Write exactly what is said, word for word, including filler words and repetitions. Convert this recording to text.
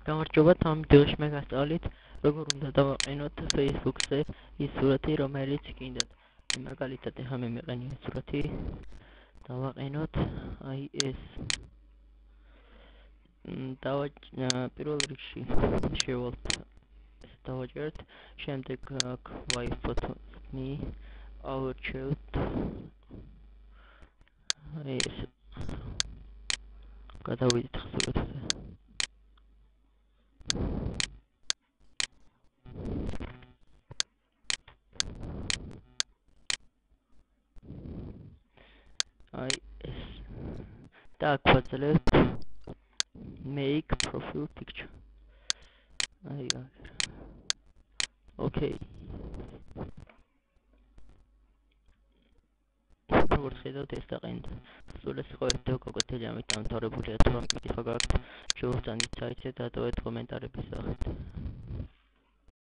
გამარჯობათ, ამ ვიდეოში მე გასწავლით, როგორ უნდა დავაყენოთ Facebook-ზე ის სურათი, რომელიც გინდათ. მაგალითად, ახლა მე მეყენია სურათი, დავაყენოთ აი ეს. პირველ რიგში შევალთ ეს დავაჭერთ, შემდეგ აქ wipe photo me ავირჩევთ აი ეს. გადავიდეთ სურათზე. აი ეს. და აქ ვაძლევთ make profile picture. აი აქ. Okay. როგორც ხედავთ, ეს დაყენეთ. სულ ეს იყო ვიდეო გაკვეთილი, ამით დამთავრებულია. თუ რამე კითხვა გაქვთ, შევხვდებით საიტზე და დატოვეთ კომენტარების სახით.